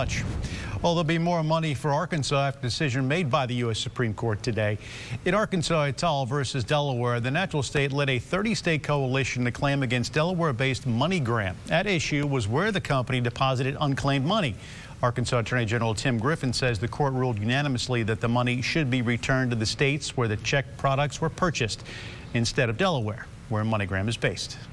much. Well, there'll be more money for Arkansas after a decision made by the U.S. Supreme Court today. In Arkansas et al. Versus Delaware, the natural state led a 30-state coalition to claim against Delaware-based money grant. At issue was where the company deposited unclaimed money. Arkansas Attorney General Tim Griffin says the court ruled unanimously that the money should be returned to the states where the checked products were purchased instead of Delaware, where MoneyGram is based.